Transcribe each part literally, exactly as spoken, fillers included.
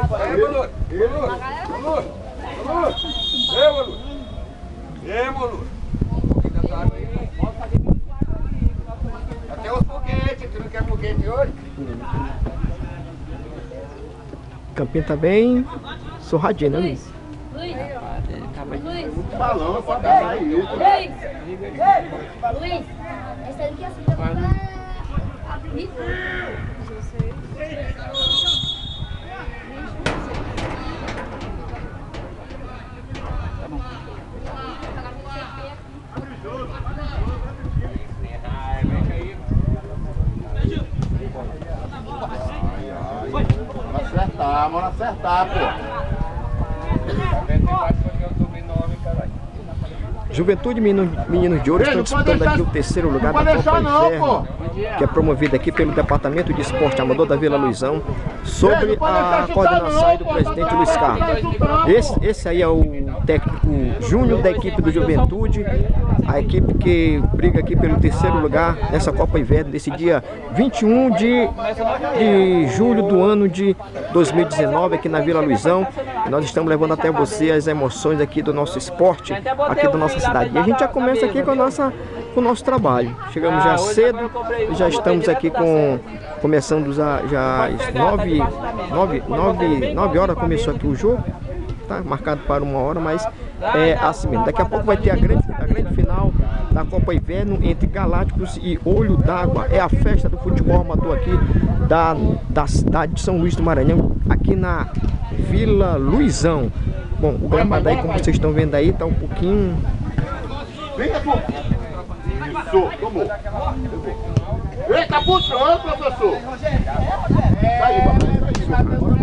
Ei, Molu. Ei, Molu. Molu. Molu. Ei, Molu. Ei, Molu. Até os foguetes. Tu não quer foguete hoje? O campinho tá bem surradinho, né, Luiz? Luiz. Luiz. Balão, pode dar aí. Luiz. Luiz. Essa daqui é a sua pra abrir. Tá bom. Vamos acertar, vamos acertar, pô. Juventude Meninos de Ouro estão disputando aqui o terceiro lugar da Copa Inverno, que é promovida aqui pelo Departamento de Esporte Amador da Vila Luizão, sob a coordenação aí do presidente Luiz Carlos. Esse, esse aí é o técnico júnior da equipe do Juventude, a equipe que briga aqui pelo terceiro lugar nessa Copa Inverno, desse dia vinte e um de, de julho do ano de dois mil e dezenove, aqui na Vila Luizão. E nós estamos levando até você as emoções aqui do nosso esporte, aqui da nossa cidade. E a gente já começa aqui com, a nossa, com o nosso trabalho. Chegamos já cedo e já estamos aqui com... Começando já, já às nove, nove, nove, nove horas começou aqui o jogo. Tá marcado para uma hora, mas é assim mesmo. Daqui a pouco vai ter a grande, a grande final da Copa Inverno entre Galácticos e Olho d'Água. É a festa do futebol amador aqui da, da cidade de São Luís do Maranhão, aqui na Vila Luizão. Bom, o gramado aí, como vocês estão vendo aí, tá um pouquinho... Vem, Catu! Isso, tomou. Eita, puxou, professor! Saiu, papai, saiu.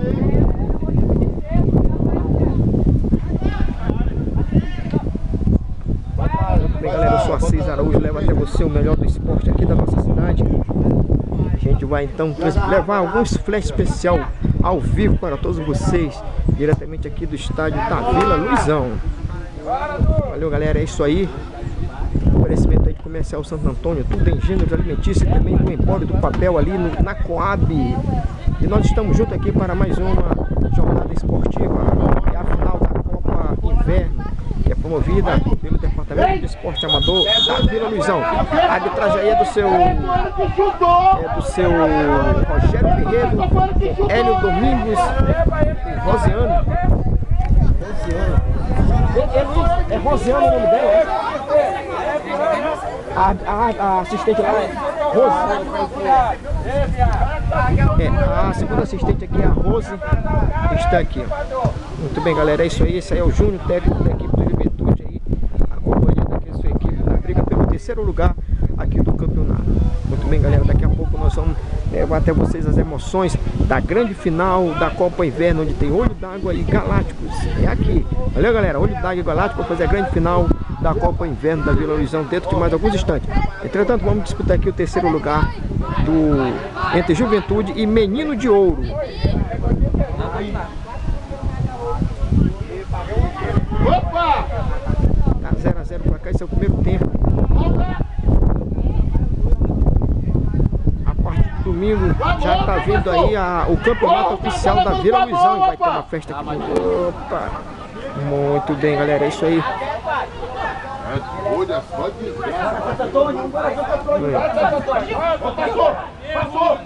Bem, galera, eu sou Assis Araújo, levo até você o melhor do esporte aqui da nossa cidade. A gente vai então levar alguns flash especial ao vivo para todos vocês, diretamente aqui do estádio da Vila Luizão. Valeu, galera, é isso aí. Oferecimento aí de Comercial Santo Antônio, tudo em gêneros alimentícios, também do Empório do Papel ali no, na Coab. E nós estamos juntos aqui para mais uma jornada esportiva, é a final da Copa Inverno, que é promovida pelo Departamento de Esporte Amador da Vila Luizão. A arbitragem aí é do seu é do seu Rogério Ferreiro, Hélio Domingos e Rosiano. Rosiano. É, é Rosiano o nome dela, é? A, a, a assistente lá é Rose. É, a segunda assistente aqui é a Rose, que está aqui, ó. Muito bem, galera, é isso aí. Esse aí é o Júnior, técnico da equipe do Juventude aí, acompanhando aqui a sua equipe na briga pelo terceiro lugar aqui do campeonato. Muito bem, galera, daqui a pouco nós vamos levar até vocês as emoções da grande final da Copa Inverno, onde tem Olho d'Água e Galácticos. É aqui. Valeu, galera, Olho d'Água e Galácticos para fazer a grande final da Copa Inverno da Vila Luizão dentro de mais alguns instantes. Entretanto, vamos disputar aqui o terceiro lugar do entre Juventude e Menino de Ouro. Opa! Tá zero a zero para cá, esse é o primeiro tempo. A partir do domingo já tá vindo aí a, o campeonato oficial da Vila Luizão e vai ter uma festa aqui. Opa! Muito bem, galera, é isso aí. Olha só de passou! Passou!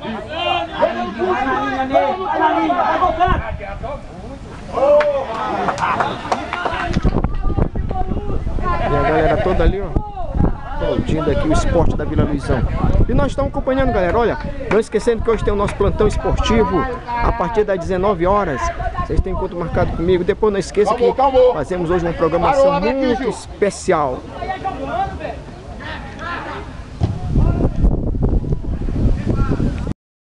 E a galera toda ali, ó, aplaudindo aqui o esporte da Vila Luizão. E nós estamos acompanhando, galera. Olha, não esquecendo que hoje tem o nosso plantão esportivo a partir das dezenove horas. Vocês têm encontro marcado comigo. Depois não esqueça que fazemos hoje uma programação muito especial.